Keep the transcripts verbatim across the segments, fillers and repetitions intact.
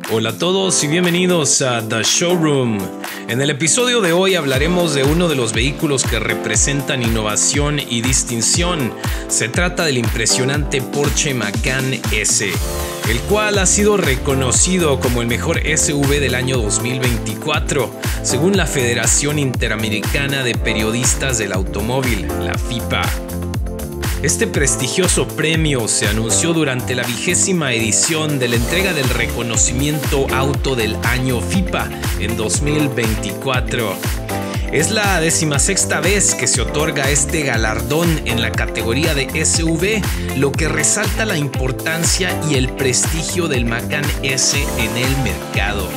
Hola a todos y bienvenidos a The Showroom. En el episodio de hoy hablaremos de uno de los vehículos que representan innovación y distinción. Se trata del impresionante Porsche Macan S, el cual ha sido reconocido como el mejor S U V del año dos mil veinticuatro, según la Federación Interamericana de Periodistas del Automóvil, la F I P A. Este prestigioso premio se anunció durante la vigésima edición de la entrega del reconocimiento Auto del Año F I P A en dos mil veinticuatro. Es la decimasexta vez que se otorga este galardón en la categoría de S U V, lo que resalta la importancia y el prestigio del Macan S en el mercado.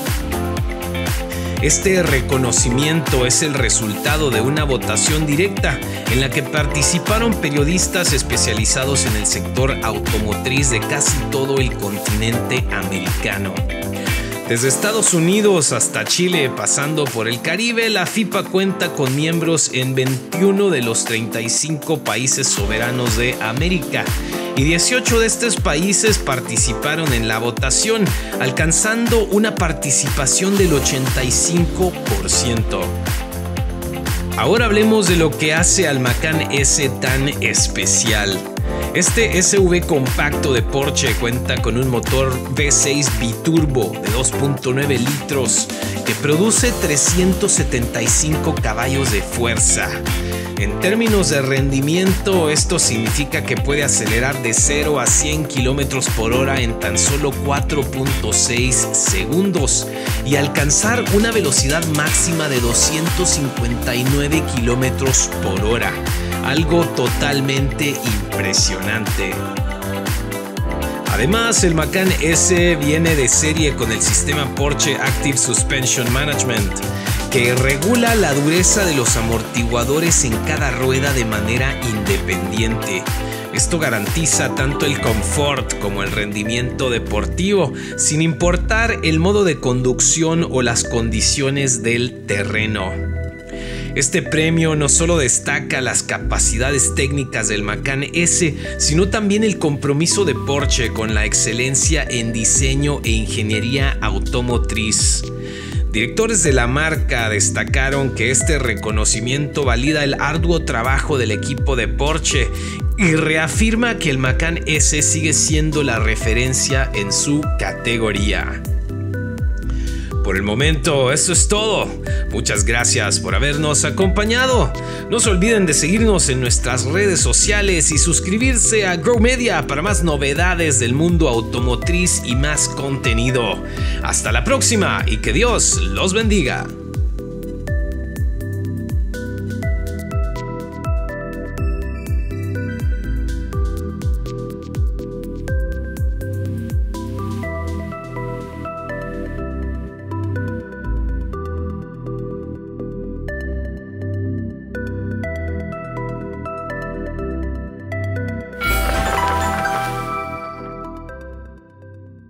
Este reconocimiento es el resultado de una votación directa en la que participaron periodistas especializados en el sector automotriz de casi todo el continente americano. Desde Estados Unidos hasta Chile, pasando por el Caribe, la F I P A cuenta con miembros en veintiuno de los treinta y cinco países soberanos de América. Y dieciocho de estos países participaron en la votación, alcanzando una participación del ochenta y cinco por ciento. Ahora hablemos de lo que hace al Macan S tan especial. Este S U V compacto de Porsche cuenta con un motor V seis biturbo de dos punto nueve litros que produce trescientos setenta y cinco caballos de fuerza. En términos de rendimiento, esto significa que puede acelerar de cero a cien kilómetros por hora en tan solo cuatro punto seis segundos y alcanzar una velocidad máxima de doscientos cincuenta y nueve kilómetros por hora, algo totalmente impresionante. Además, el Macan S viene de serie con el sistema Porsche Active Suspension Management, que regula la dureza de los amortiguadores en cada rueda de manera independiente. Esto garantiza tanto el confort como el rendimiento deportivo, sin importar el modo de conducción o las condiciones del terreno. Este premio no solo destaca las capacidades técnicas del Macan S, sino también el compromiso de Porsche con la excelencia en diseño e ingeniería automotriz. Directores de la marca destacaron que este reconocimiento valida el arduo trabajo del equipo de Porsche y reafirma que el Macan S sigue siendo la referencia en su categoría. Por el momento, eso es todo. Muchas gracias por habernos acompañado. No se olviden de seguirnos en nuestras redes sociales y suscribirse a Grow Media para más novedades del mundo automotriz y más contenido. Hasta la próxima y que Dios los bendiga.